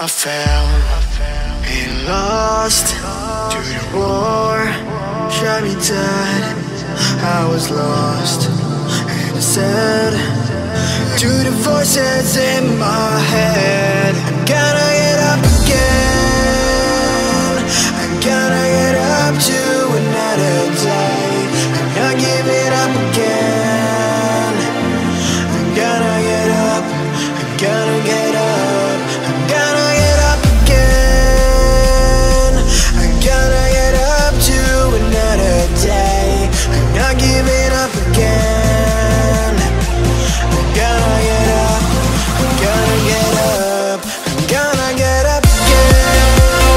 I fell and lost to the war, shot me dead. I was lost and I said to the voices in my head, I'm gonna get up again. I'm gonna get up to another day. I'm not giving up again. I'm gonna get up. I'm gonna get up. I'm gonna get up again. I'm gonna get up to another day. I'm not giving up again. I'm gonna get up. I'm gonna get up. I'm gonna get up again.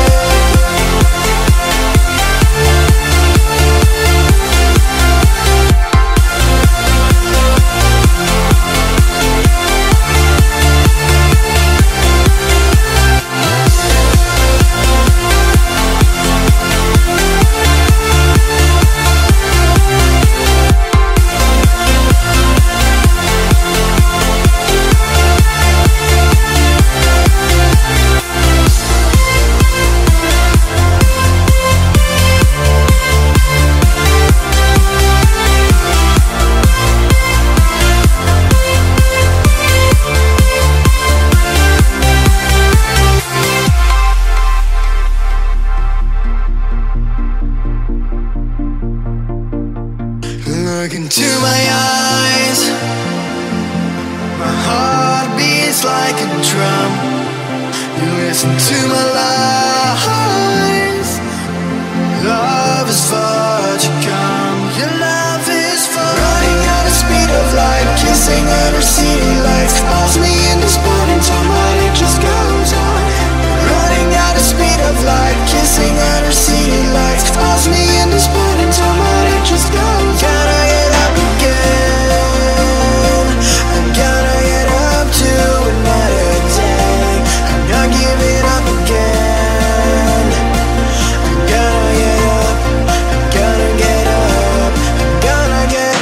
Look into my eyes, my heart beats like a drum. You listen to my lies. Love is far to come. Your love is far. Running at the speed of light, kissing under city lights. Calls me in this morning time, but it just goes on. Running at the speed of light, kissing under city lights. Calls me in this morning time, but it just goes on. Gotta get up again. I'm gonna get up to another day. I'm not giving up again. I'm gonna get up. I'm gonna get up. I'm gonna get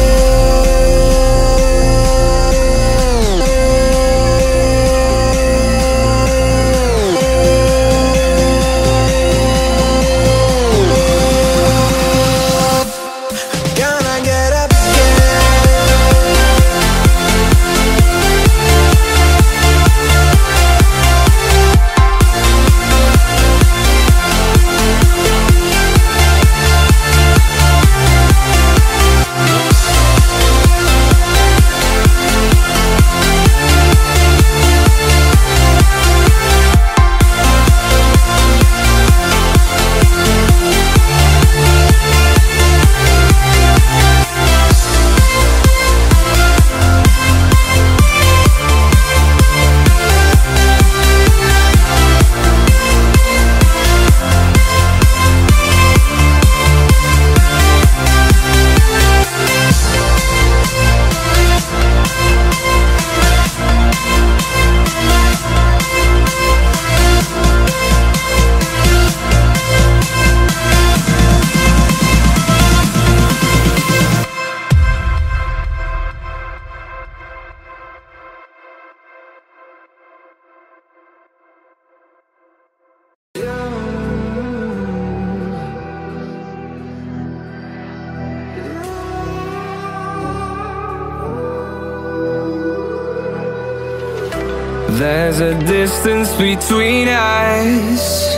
There's a distance between us.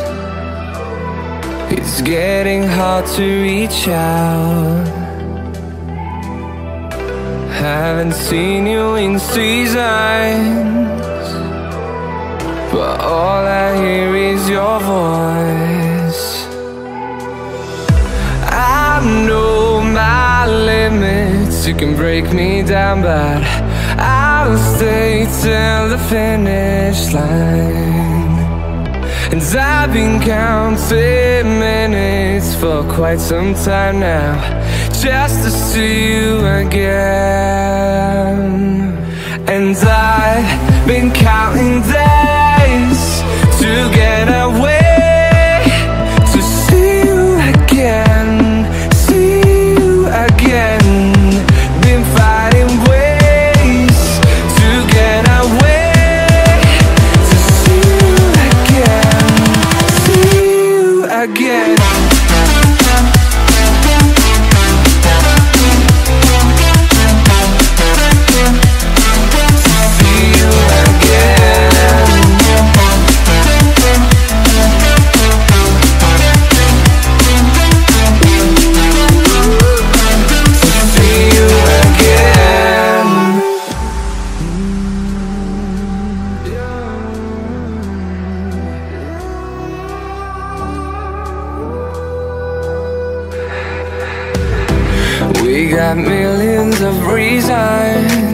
It's getting hard to reach out. Haven't seen you in seasons, but all I hear is your voice. I know my limits, you can break me down, but I'll stay till the finish line. And I've been counting minutes for quite some time now, just to see you again. And I've been counting days to get away, to see you again, see you again. Been fighting ways to get away, to see you again. We got millions of reasons